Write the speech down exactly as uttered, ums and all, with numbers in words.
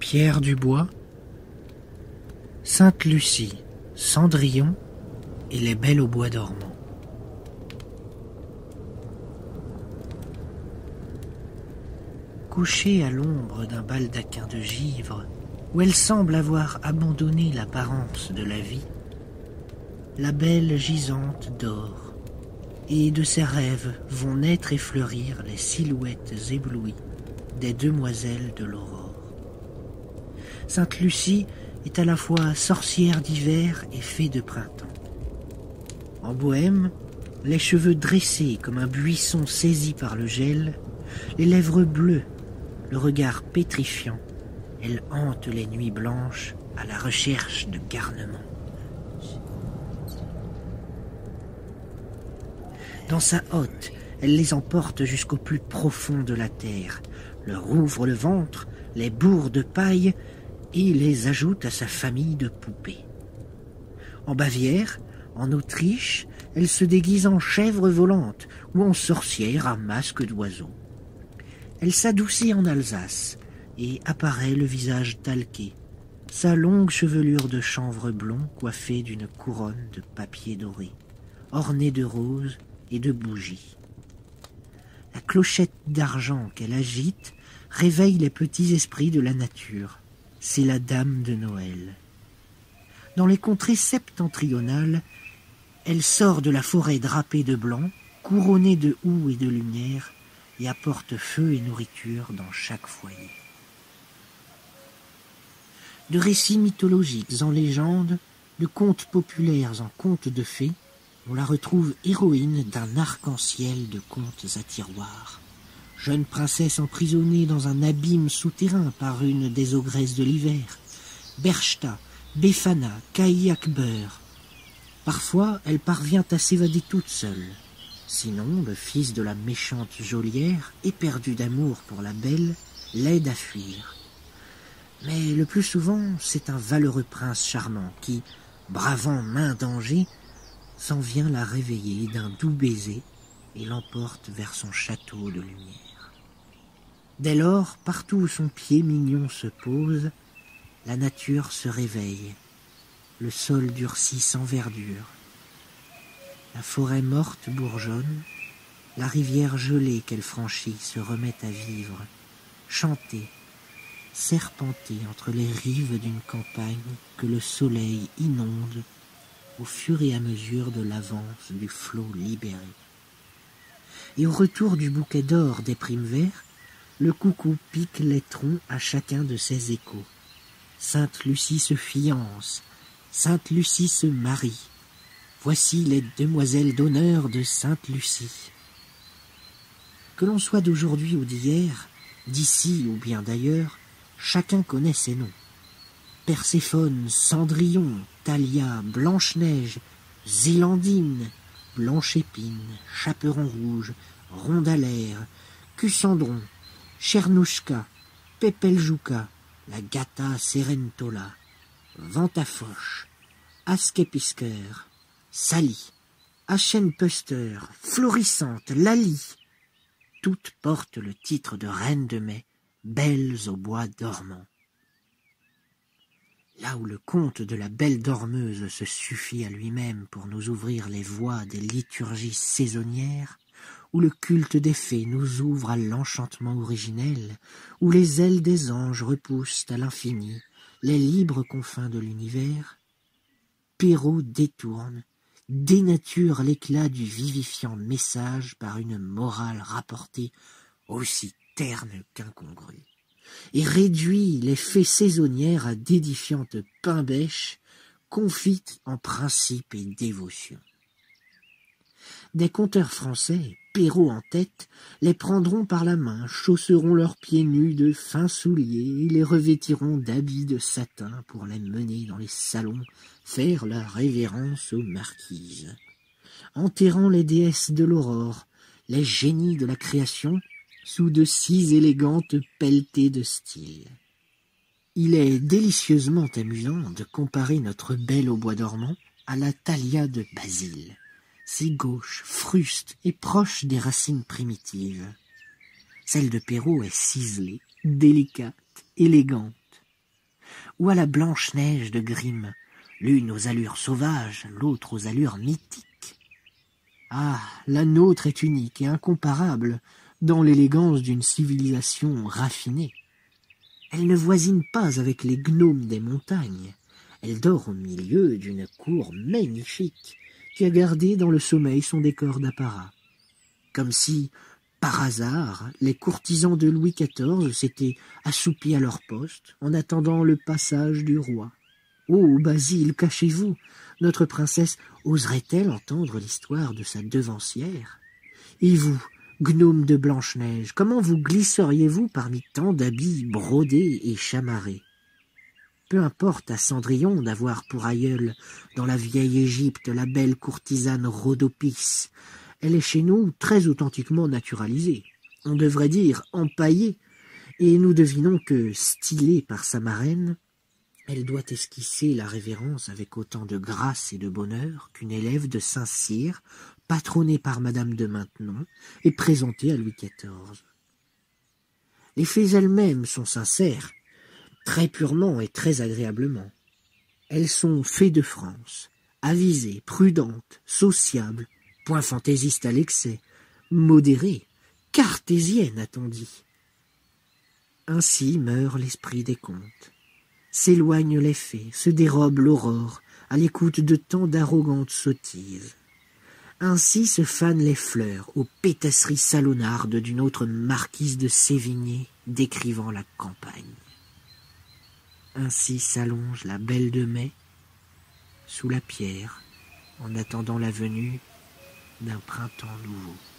Pierre Dubois, Sainte Lucie, Cendrillon et les Belles au bois dormant. Couchée à l'ombre d'un baldaquin de givre, où elle semble avoir abandonné l'apparence de la vie, la belle gisante dort, et de ses rêves vont naître et fleurir les silhouettes éblouies des demoiselles de l'aurore. Sainte Lucie est à la fois sorcière d'hiver et fée de printemps. En Bohême, les cheveux dressés comme un buisson saisi par le gel, les lèvres bleues, le regard pétrifiant, elle hante les nuits blanches à la recherche de garnements. Dans sa hotte, elle les emporte jusqu'au plus profond de la terre, leur ouvre le ventre, les bourre de paille et les ajoute à sa famille de poupées. En Bavière, en Autriche, elle se déguise en chèvre volante ou en sorcière à masque d'oiseau. Elle s'adoucit en Alsace et apparaît le visage talqué, sa longue chevelure de chanvre blond coiffée d'une couronne de papier doré, ornée de roses et de bougies. La clochette d'argent qu'elle agite réveille les petits esprits de la nature. C'est la dame de Noël. Dans les contrées septentrionales, elle sort de la forêt drapée de blanc, couronnée de houx et de lumière, et apporte feu et nourriture dans chaque foyer. De récits mythologiques en légendes, de contes populaires en contes de fées, on la retrouve héroïne d'un arc-en-ciel de contes à tiroirs. Jeune princesse emprisonnée dans un abîme souterrain par une des ogresses de l'hiver. Berchta, Befana, Caïakbeur. Parfois, elle parvient à s'évader toute seule. Sinon, le fils de la méchante geôlière, éperdu d'amour pour la belle, l'aide à fuir. Mais le plus souvent, c'est un valeureux prince charmant qui, bravant maint danger, s'en vient la réveiller d'un doux baiser et l'emporte vers son château de lumière. Dès lors, partout où son pied mignon se pose, la nature se réveille, le sol durcit sans verdure. La forêt morte bourgeonne, la rivière gelée qu'elle franchit se remet à vivre, chanter, serpenter entre les rives d'une campagne que le soleil inonde au fur et à mesure de l'avance du flot libéré. Et au retour du bouquet d'or des primes verts, le coucou pique les troncs à chacun de ses échos. Sainte Lucie se fiance, Sainte Lucie se marie. Voici les demoiselles d'honneur de Sainte Lucie. Que l'on soit d'aujourd'hui ou d'hier, d'ici ou bien d'ailleurs, chacun connaît ses noms. Perséphone, Cendrillon, Thalia, Blanche-Neige, Zélandine, Blanche-Épine, Chaperon rouge, Rondalère, Cucendron, Chernouchka, Pepeljuka, la Gata Serentola, Ventafoche, Askepisker, Sally, Aschenpuster, Florissante, Lali. Toutes portent le titre de reine de mai, belles au bois dormant. Là où le conte de la belle dormeuse se suffit à lui-même pour nous ouvrir les voies des liturgies saisonnières, où le culte des fées nous ouvre à l'enchantement originel, où les ailes des anges repoussent à l'infini les libres confins de l'univers, Perrault détourne, dénature l'éclat du vivifiant message par une morale rapportée aussi terne qu'incongrue, et réduit les fées saisonnières à d'édifiantes pain-bêches confites en principes et dévotion. Des conteurs français, Perrault en tête, les prendront par la main, chausseront leurs pieds nus de fins souliers et les revêtiront d'habits de satin pour les mener dans les salons, faire la révérence aux marquises. Enterrant les déesses de l'aurore, les génies de la création, sous de si élégantes pelletées de style. Il est délicieusement amusant de comparer notre belle au bois dormant à la Thalia de Basile, si gauche, fruste et proche des racines primitives. Celle de Perrault est ciselée, délicate, élégante. ou à la Blanche-Neige de Grimm, l'une aux allures sauvages, l'autre aux allures mythiques. Ah, la nôtre est unique et incomparable dans l'élégance d'une civilisation raffinée. Elle ne voisine pas avec les gnomes des montagnes. Elle dort au milieu d'une cour magnifique qui a gardé dans le sommeil son décor d'apparat. Comme si, par hasard, les courtisans de Louis quatorze s'étaient assoupis à leur poste en attendant le passage du roi. Oh, Basile, cachez-vous! Notre princesse oserait-elle entendre l'histoire de sa devancière? Et vous, gnome de Blanche-Neige, comment vous glisseriez-vous parmi tant d'habits brodés et chamarrés? Peu importe à Cendrillon d'avoir pour aïeule dans la vieille Égypte la belle courtisane Rhodopis. Elle est chez nous très authentiquement naturalisée. On devrait dire empaillée, et nous devinons que, stylée par sa marraine, elle doit esquisser la révérence avec autant de grâce et de bonheur qu'une élève de Saint-Cyr, patronnée par Madame de Maintenon et présentée à Louis quatorze. Les fées elles-mêmes sont sincères, très purement et très agréablement. Elles sont fées de France, avisées, prudentes, sociables, point fantaisistes à l'excès, modérées, cartésiennes, a-t-on dit. Ainsi meurt l'esprit des contes. S'éloignent les fées, se dérobe l'aurore, à l'écoute de tant d'arrogantes sottises. Ainsi se fanent les fleurs aux pétasseries salonnardes d'une autre marquise de Sévigné décrivant la campagne. Ainsi s'allonge la belle de mai sous la pierre en attendant la venue d'un printemps nouveau.